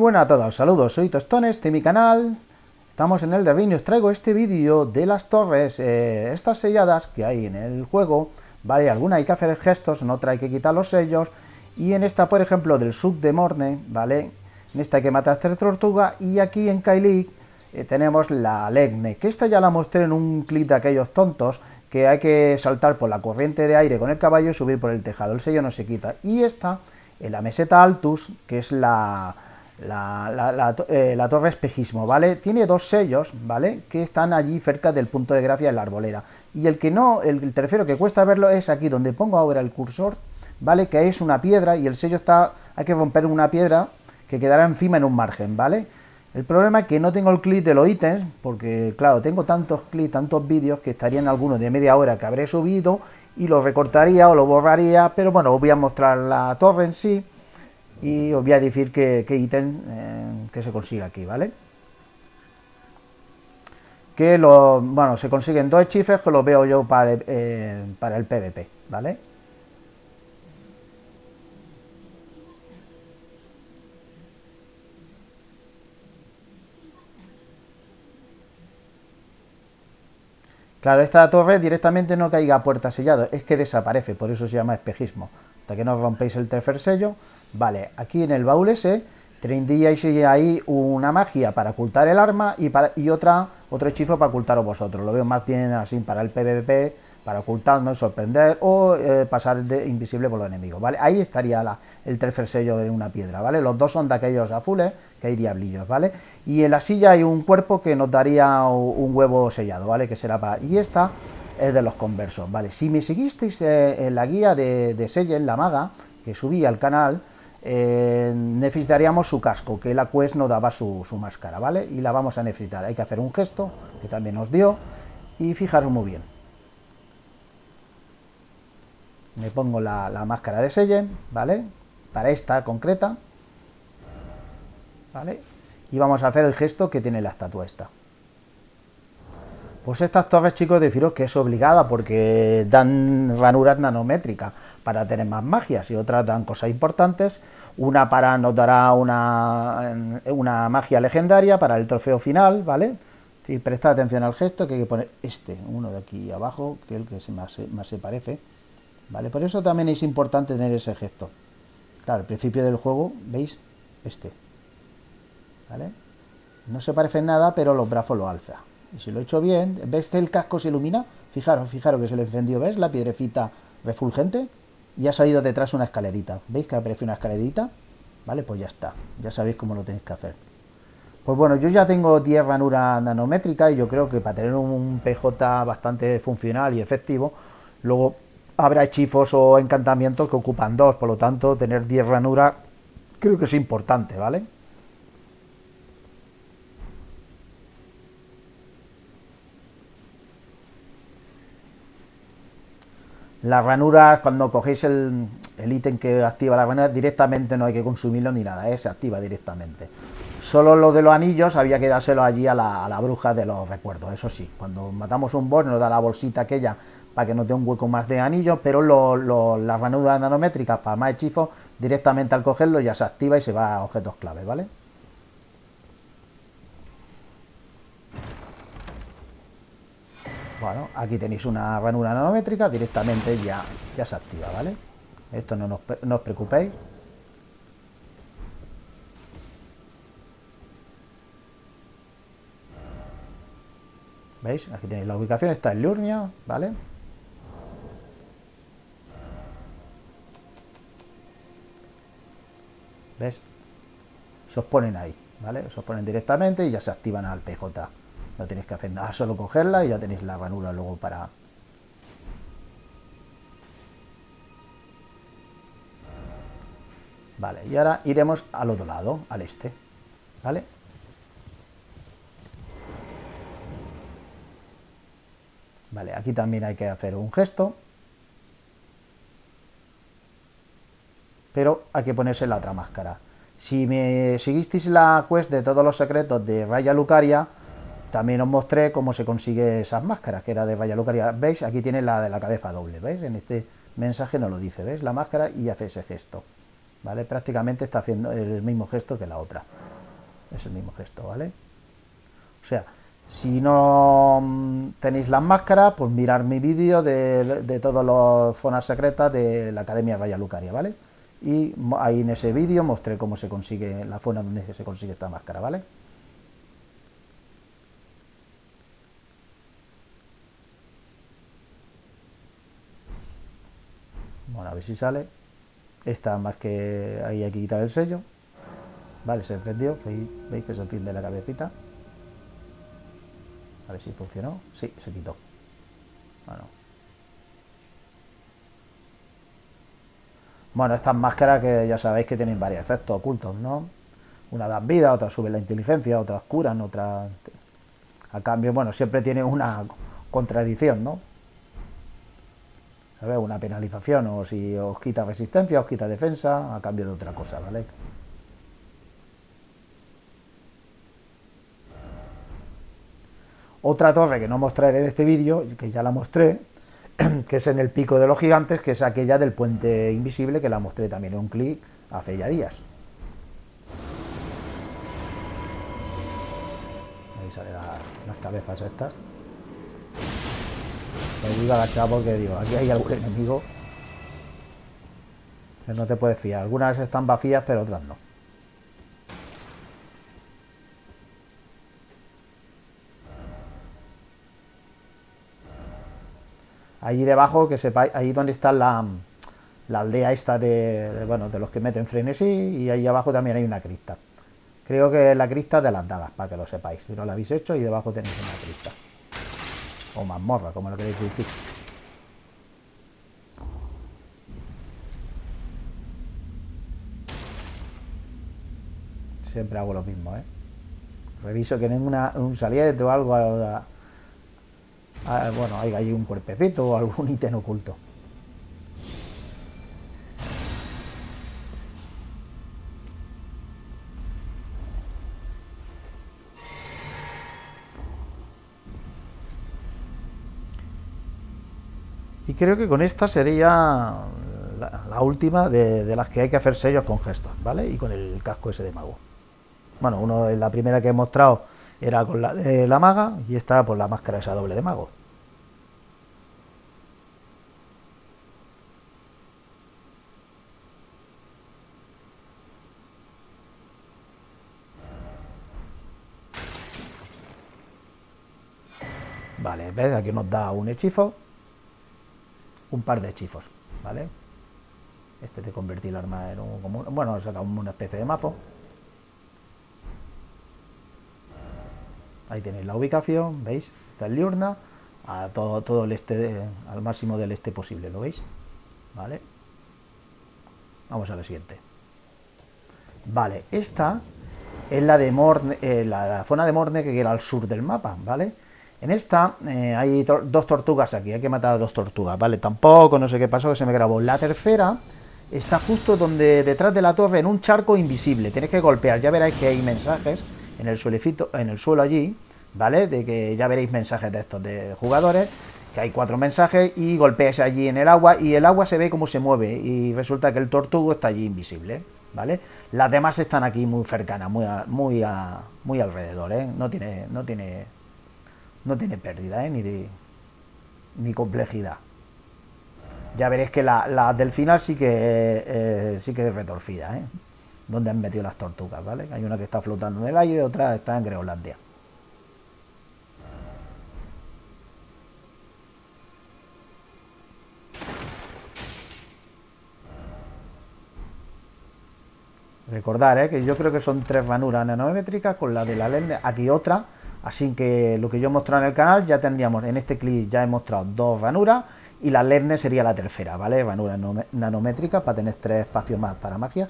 buenas a todos, saludos, soy Tostones de mi canal. Estamos en el de Ring y os traigo este vídeo de las torres, estas selladas que hay en el juego, ¿vale? Alguna hay que hacer gestos, en otra hay que quitar los sellos. Y en esta, por ejemplo, del Sub de Morne, ¿vale? En esta hay que matar 3 tortugas. Y aquí en Kailik tenemos la Legne, que esta ya la mostré en un clip de aquellos tontos, que hay que saltar por la corriente de aire con el caballo y subir por el tejado, el sello no se quita. Y esta, en la meseta Altus, que es la torre espejismo, ¿vale? Tiene dos sellos, ¿vale? Que están allí cerca del punto de gracia de la arboleda. Y el que no, el tercero que cuesta verlo es aquí donde pongo ahora el cursor, ¿vale? Que es una piedra y el sello está, hay que romper una piedra que quedará encima en un margen, ¿vale? El problema es que no tengo el clip de los ítems, porque claro, tengo tantos clips, tantos vídeos que estarían algunos de media hora que habré subido y los recortaría o lo borraría, pero bueno, os voy a mostrar la torre en sí y os voy a decir qué ítem que se consigue aquí, ¿vale? Que bueno, se consiguen 2 hechizos que los veo yo para el PvP, ¿vale? Claro, esta torre directamente no caiga a puerta sellado, es que desaparece, por eso se llama espejismo. Hasta que no rompéis el tercer sello. Vale, aquí en el baúl ese tendríais ahí una magia para ocultar el arma y otro hechizo para ocultaros vosotros. Lo veo más bien así para el PvP, para ocultarnos, sorprender o pasar de invisible por los enemigos, ¿vale? Ahí estaría el tercer sello de una piedra, ¿vale? Los dos son de aquellos azules, que hay diablillos, ¿vale? Y en la silla hay un cuerpo que nos daría un huevo sellado, ¿vale? Que será para... Y esta es de los conversos, ¿vale? Si me seguisteis en la guía de Sellen, la maga, que subí al canal, necesitaríamos su casco, que la quest nos daba su máscara, ¿vale? Y la vamos a necesitar. Hay que hacer un gesto, que también nos dio, y fijaros muy bien. Me pongo la máscara de Sellen, ¿vale? Para esta concreta, ¿vale? Y vamos a hacer el gesto que tiene la estatua esta. Pues estas torres, chicos, deciros que es obligada porque dan ranuras nanométricas para tener más magias y otras dan cosas importantes. Una nos dará una magia legendaria para el trofeo final, ¿vale? Y prestad atención al gesto, que hay que poner uno de aquí abajo, que es el que más se parece, ¿vale? Por eso también es importante tener ese gesto. Claro, al principio del juego, ¿veis? ¿Vale? No se parece en nada, pero los brazos lo alza. Y si lo he hecho bien, ¿ves que el casco se ilumina? Fijaros que se le encendió, ¿ves? La piedrecita refulgente y ha salido detrás una escalerita. ¿Veis que aparece una escalerita? Vale, pues ya está. Ya sabéis cómo lo tenéis que hacer. Pues bueno, yo ya tengo 10 ranuras nanométricas y yo creo que para tener un PJ bastante funcional y efectivo, luego habrá hechizos o encantamientos que ocupan 2, por lo tanto, tener 10 ranuras creo que es importante, ¿vale? Las ranuras, cuando cogéis el ítem que activa la ranura, directamente no hay que consumirlo ni nada, se activa directamente. Solo lo de los anillos había que dárselo allí a la bruja de los recuerdos, eso sí. Cuando matamos un boss nos da la bolsita aquella para que no tenga un hueco más de anillos, pero las ranuras nanométricas para más hechizos, directamente al cogerlo ya se activa y se va a objetos clave, ¿vale? Bueno, aquí tenéis una ranura nanométrica, directamente ya se activa, ¿vale? Esto no os preocupéis. ¿Veis? Aquí tenéis la ubicación, está en Liurnia, ¿vale? ¿Ves? Se os ponen ahí, ¿vale? Se os ponen directamente y ya se activan al PJ. No tenéis que hacer nada, solo cogerla y ya tenéis la ranura luego para... Vale, y ahora iremos al otro lado, al este, ¿vale? Vale, aquí también hay que hacer un gesto, pero hay que ponerse la otra máscara. Si me seguisteis la quest de todos los secretos de Raya Lucaria, también os mostré cómo se consigue esas máscaras, que era de Raya Lucaria. ¿Veis? Aquí tiene la de la cabeza doble, ¿veis? En este mensaje no lo dice, ¿veis? La máscara y hace ese gesto. ¿vale? Prácticamente está haciendo el mismo gesto que la otra. Es el mismo gesto, ¿vale? O sea, si no tenéis las máscaras, pues mirar mi vídeo de todas las zonas secretas de la Academia Raya Lucaria, ¿vale? Y ahí en ese vídeo mostré cómo se consigue la zona donde se consigue esta máscara, ¿vale? Bueno, a ver si sale. Esta más que ahí hay que quitar el sello. Vale, se encendió. ¿Veis que es el fin de la cabecita? A ver si funcionó. Sí, se quitó. Bueno, estas máscaras que ya sabéis que tienen varios efectos ocultos, ¿no? Una dan vida, otra sube la inteligencia, otras curan, otras... A cambio, bueno, siempre tiene una contradicción, ¿no? ¿Sabes? Una penalización, o si os quita resistencia, os quita defensa, a cambio de otra cosa, ¿vale? Otra torre que no mostraré en este vídeo, que ya la mostré, que es en el pico de los gigantes, que es aquella del puente invisible, que la mostré también en un clic hace ya días. Ahí salen las cabezas estas. Me digo agachado porque digo, aquí hay algún enemigo que no te puedes fiar. Algunas están vacías, pero otras no. Allí debajo, que sepáis, ahí donde está la aldea esta bueno, de los que meten frenesí, y ahí abajo también hay una cripta. Creo que es la cripta de las dagas, para que lo sepáis. Si no la habéis hecho, y debajo tenéis una cripta. O mazmorra, como lo queréis decir. Siempre hago lo mismo, ¿eh? Reviso que ninguna un saliente o algo... bueno, hay un cuerpecito o algún ítem oculto. Y creo que con esta sería la última de las que hay que hacer sellos con gestos, ¿vale? Y con el casco ese de mago. Bueno, la primera que he mostrado era con la de la maga, y esta por la máscara esa doble de mago. Vale, ¿ves? Aquí nos da un hechizo, un par de hechizos, ¿vale? Este de convertir el arma en un... bueno, saca una especie de mazo. Ahí tenéis la ubicación, ¿veis? Está el diurna, a todo el este, al máximo del este posible, ¿lo veis? ¿Vale? Vamos a la siguiente. Vale, esta es la de Morne, la zona de Morne, que queda al sur del mapa, ¿vale? En esta hay dos tortugas aquí, hay que matar a dos tortugas, ¿vale? Tampoco, no sé qué pasó, que se me grabó. La tercera está justo detrás de la torre, en un charco invisible. Tienes que golpear, ya veréis que hay mensajes en el suelo allí, ¿vale? De que ya veréis mensajes de estos de jugadores, que hay 4 mensajes, y golpeas allí en el agua, y el agua se ve cómo se mueve, y resulta que el tortugo está allí invisible, ¿vale? Las demás están aquí muy cercanas, muy alrededor, ¿eh? No tiene pérdida, ¿eh? ni complejidad. Ya veréis que la del final sí que es retorcida, ¿eh? Donde han metido las tortugas, ¿vale? Hay una que está flotando en el aire, otra está en Groenlandia. Recordar, que yo creo que son 3 ranuras nanométricas con la de la lente, aquí otra, así que lo que yo he mostrado en el canal ya tendríamos, en este clip ya he mostrado 2 ranuras, y la lente sería la tercera, ¿vale? Ranuras nanométricas para tener 3 espacios más para magias.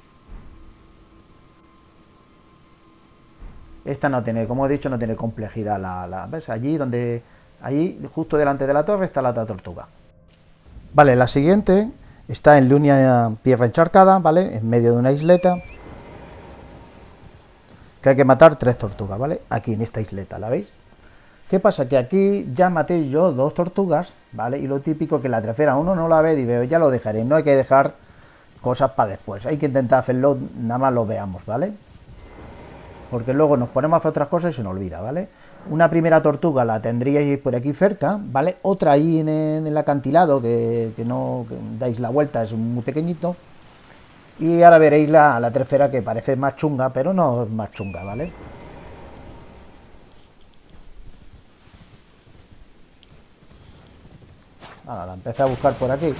Esta no tiene, como he dicho, no tiene complejidad. ¿Ves? Allí, justo delante de la torre, está la tortuga. Vale, la siguiente está en línea tierra encharcada, ¿vale? En medio de una isleta. Que hay que matar 3 tortugas, ¿vale? Aquí en esta isleta, ¿la veis? ¿Qué pasa? Que aquí ya maté yo 2 tortugas, ¿vale? Y lo típico que la tercera uno no la ve y veo, ya lo dejaré. No hay que dejar cosas para después. Hay que intentar hacerlo, nada más lo veamos, ¿vale? Porque luego nos ponemos a hacer otras cosas y se nos olvida, ¿vale? Una primera tortuga la tendríais por aquí cerca, ¿vale? Otra ahí en el acantilado, que no que dais la vuelta, es muy pequeñito. Y ahora veréis la tercera, que parece más chunga, pero no es más chunga, ¿vale? Ahora la empecé a buscar por aquí.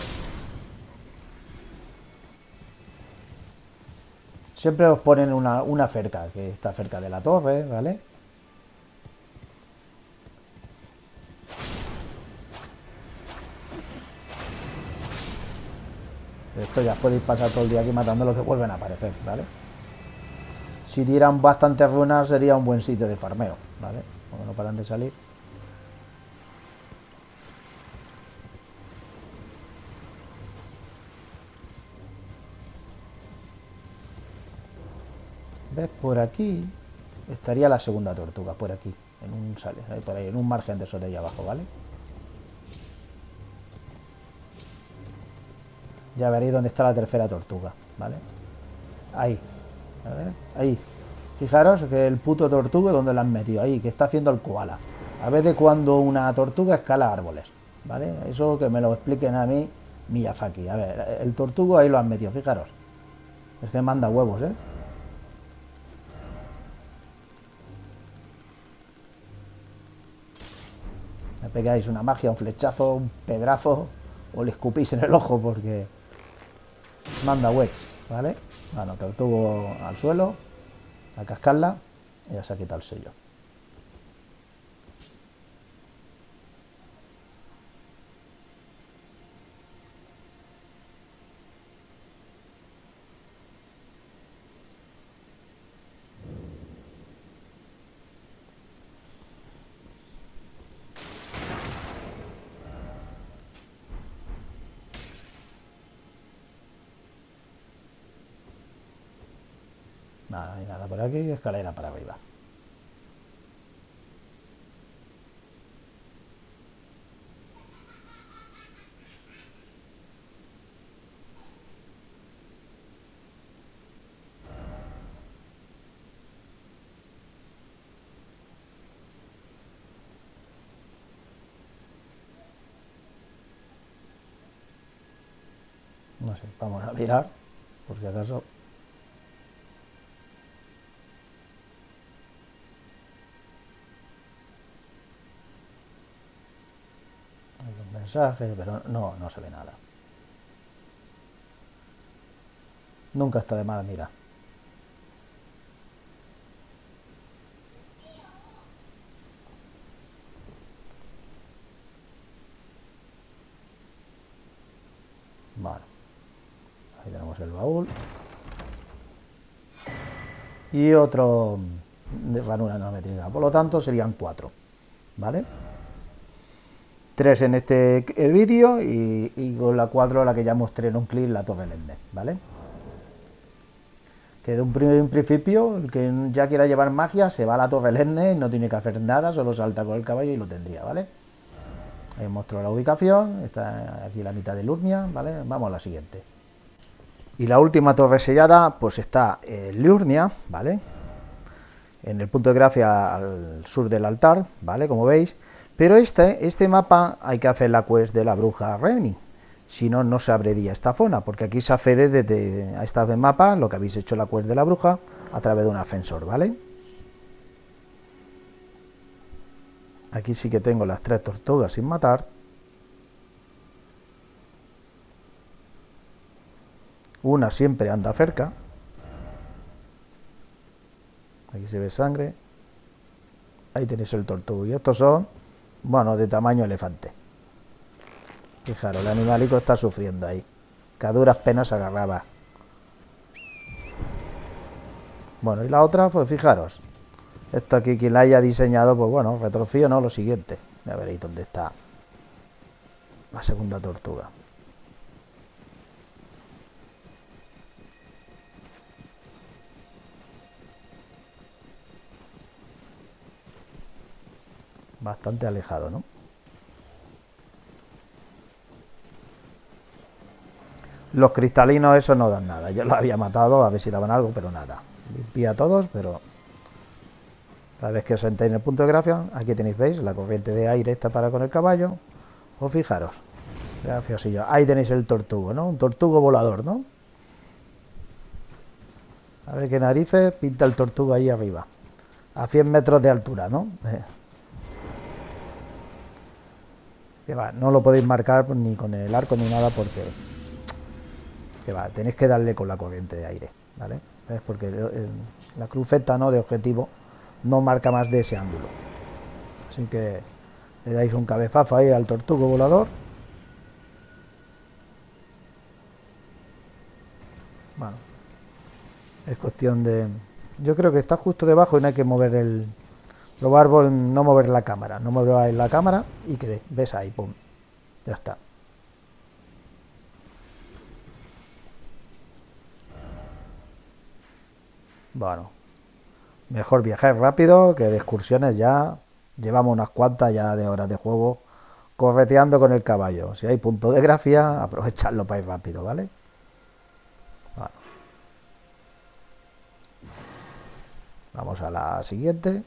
Siempre os ponen una cerca, que está cerca de la torre, ¿vale? Esto ya podéis pasar todo el día aquí matando los que vuelven a aparecer, ¿vale? Si dieran bastantes runas sería un buen sitio de farmeo, ¿vale? Como no paran de salir. ¿Ves? Por aquí estaría la segunda tortuga, por aquí, en un sale, por ahí, en un margen de eso de ahí abajo, ¿vale? Ya veréis dónde está la tercera tortuga, ¿vale? Ahí, a ver, ahí. Fijaros que el puto tortuga donde la han metido, ahí, que está haciendo el koala. A ver de cuando una tortuga escala árboles, ¿vale? Eso que me lo expliquen a mí Miyazaki. A ver, el tortugo ahí lo han metido, fijaros. Es que manda huevos, ¿eh? Me pegáis una magia, un flechazo, un pedrazo, o le escupís en el ojo porque manda huevos, ¿vale? Bueno, tortugo al suelo, a cascarla, y ya se ha quitado el sello. Nada, no hay nada por aquí, escalera para arriba. No sé, vamos a mirar, por si acaso. Hay un mensaje, pero no se ve nada. Nunca está de más, mira. Vale, ahí tenemos el baúl. Y otro de ranura no métrica. Por lo tanto, serían 4. ¿Vale? 3 en este vídeo y con la 4 la que ya mostré en un clip, la torre Lende. ¿Vale? Que de un principio, el que ya quiera llevar magia, se va a la torre Lende, no tiene que hacer nada, solo salta con el caballo y lo tendría, ¿vale? Ahí os muestro la ubicación, está aquí la mitad de Liurnia, ¿vale? Vamos a la siguiente. Y la última torre sellada, pues está en Liurnia, ¿vale? En el punto de gracia al sur del altar, ¿vale? Como veis. Pero este mapa hay que hacer la quest de la bruja Reni. Si no, no se abriría esta zona, porque aquí se accede desde a este mapa, lo que habéis hecho la quest de la bruja, a través de un ascensor, ¿vale? Aquí sí que tengo las 3 tortugas sin matar. Una siempre anda cerca. Aquí se ve sangre. Ahí tenéis el tortugo. Y estos son, bueno, de tamaño elefante. Fijaros, el animalico está sufriendo ahí. Que a duras penas agarraba. Bueno, y la otra, pues fijaros. Esto aquí, quien la haya diseñado, pues bueno, retrocío, no, lo siguiente. Ya veréis dónde está la segunda tortuga. Bastante alejado, ¿no? Los cristalinos esos no dan nada. Yo los había matado a ver si daban algo, pero nada. Limpié a todos, pero cada vez que os sentéis en el punto de gracia, aquí tenéis, ¿veis? La corriente de aire está para con el caballo. O fijaros. Graciosillo. Ahí tenéis el tortugo, ¿no? Un tortugo volador, ¿no? A ver qué narices pinta el tortugo ahí arriba. A 100 metros de altura, ¿no? Que va, no lo podéis marcar ni con el arco ni nada porque... Que va, tenéis que darle con la corriente de aire, ¿vale? ¿Ves? Porque la cruceta, ¿no?, de objetivo no marca más de ese ángulo. Así que le dais un cabezazo ahí al tortugo volador. Bueno, es cuestión de... Yo creo que está justo debajo y no hay que mover el... Probar no mover la cámara. No mover la cámara y que ves ahí, pum. Ya está. Bueno, mejor viajar rápido que de excursiones ya. Llevamos unas cuantas ya de horas de juego correteando con el caballo. Si hay punto de gracia, aprovecharlo para ir rápido, ¿vale? Bueno. Vamos a la siguiente.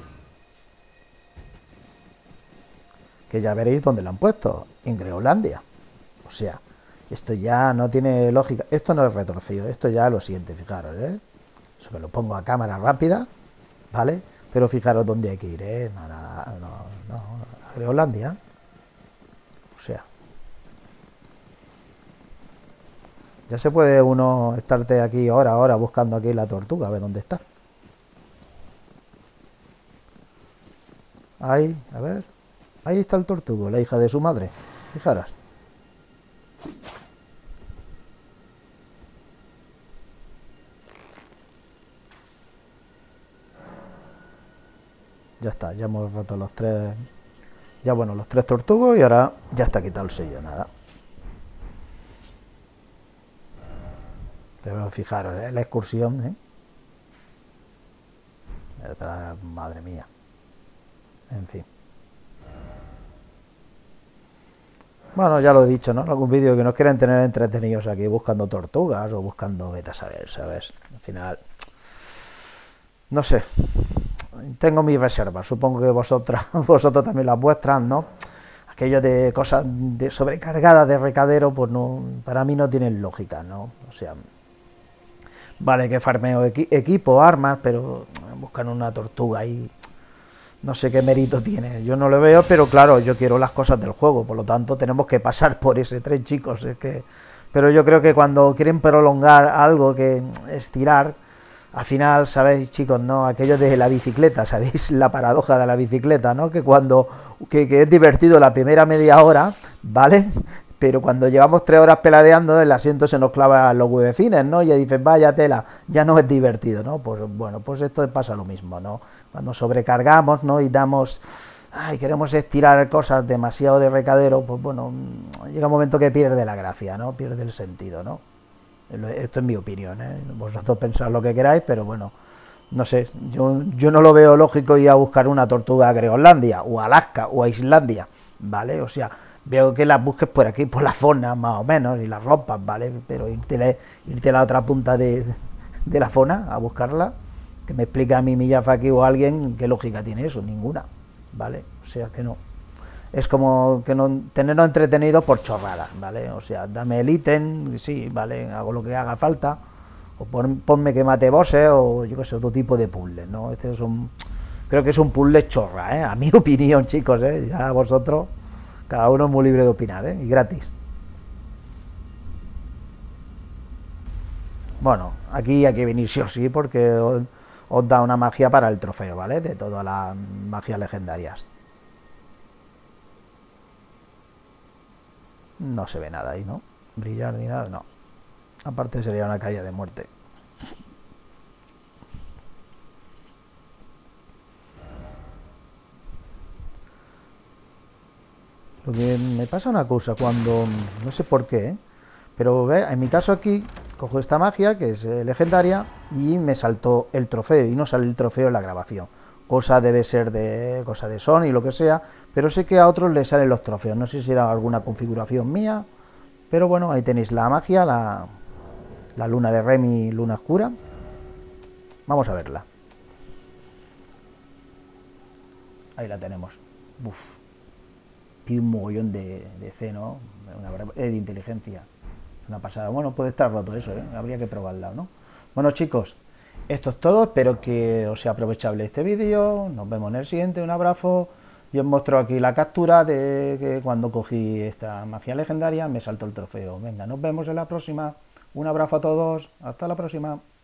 Que ya veréis dónde lo han puesto. En Groenlandia. O sea, esto ya no tiene lógica. Esto no es retorcido, esto ya lo siente, fijaros, ¿eh? Eso que lo pongo a cámara rápida, ¿vale? Pero fijaros dónde hay que ir, ¿eh? No, a Groenlandia. O sea, ya se puede uno estarte aquí ahora buscando aquí la tortuga, a ver dónde está. Ahí, a ver. Ahí está el tortugo, la hija de su madre. Fijaros. Ya está, ya hemos roto los tres. Ya bueno, los tres tortugos y ahora ya está quitado el sello, nada. Pero fijaros, la excursión, ¿eh? Madre mía. En fin. Bueno, ya lo he dicho, ¿no? En algún vídeo que nos quieren tener entretenidos aquí buscando tortugas o buscando vete a saber, ¿sabes? Al final, no sé. Tengo mis reservas. Supongo que vosotros también las vuestras, ¿no? Aquello de cosas de sobrecargadas de recadero, pues no, para mí no tienen lógica, ¿no? O sea, vale que farmeo equipo, armas, pero buscan una tortuga ahí. No sé qué mérito tiene, yo no lo veo, pero claro, yo quiero las cosas del juego, por lo tanto tenemos que pasar por ese tren, chicos, es que... Pero yo creo que cuando quieren prolongar algo, que estirar, al final, sabéis, chicos, ¿no? Aquello de la bicicleta, ¿sabéis? La paradoja de la bicicleta, ¿no? Que cuando... que es divertido la primera media hora, ¿vale? Pero cuando llevamos 3 horas peladeando, el asiento se nos clava los huevecines, ¿no? Y ya dices, vaya tela, ya no es divertido, ¿no? Pues bueno, pues esto pasa lo mismo, ¿no? Cuando sobrecargamos, ¿no? Y damos, ay, queremos estirar cosas demasiado de recadero, pues bueno, llega un momento que pierde la gracia, ¿no? Pierde el sentido, ¿no? Esto es mi opinión, ¿eh? Vosotros pensad lo que queráis, pero bueno, no sé, yo no lo veo lógico ir a buscar una tortuga a Groenlandia, o a Alaska, o a Islandia, ¿vale? O sea, veo que las busques por aquí, por la zona, más o menos, y las rompas, ¿vale? Pero irte a la otra punta de la zona a buscarla, que me explique a mí Miyazaki o alguien qué lógica tiene eso, ninguna, ¿vale? O sea que no. Es como que no tenernos entretenidos por chorradas, ¿vale? O sea, dame el ítem, sí, ¿vale? Hago lo que haga falta, o ponme que mate bosses, o yo qué sé, otro tipo de puzzles, ¿no? Creo que es un puzzle chorra, ¿eh? A mi opinión, chicos, ¿eh? Ya vosotros, cada uno es muy libre de opinar, ¿eh? Y gratis. Bueno, aquí hay que venir sí o sí porque os da una magia para el trofeo, ¿vale? De todas las magias legendarias. No se ve nada ahí, ¿no? Brillar ni nada, no. Aparte sería una caída de muerte. Lo que me pasa una cosa cuando... No sé por qué, ¿eh? Pero ve, en mi caso aquí, cojo esta magia, que es legendaria, y me saltó el trofeo, y no sale el trofeo en la grabación. Cosa debe ser de cosa de Sony, lo que sea, pero sé que a otros les salen los trofeos. No sé si era alguna configuración mía, Pero bueno, ahí tenéis la magia, la luna de Remy, luna oscura. Vamos a verla. Ahí la tenemos. Uf. Y un mogollón de fe, ¿no? De inteligencia. Una pasada. Bueno, puede estar roto eso, ¿eh? Habría que probarla, ¿no? Bueno, chicos, esto es todo. Espero que os sea aprovechable este vídeo. Nos vemos en el siguiente. Un abrazo. Y os muestro aquí la captura de que cuando cogí esta magia legendaria me saltó el trofeo. Venga, nos vemos en la próxima. Un abrazo a todos. Hasta la próxima.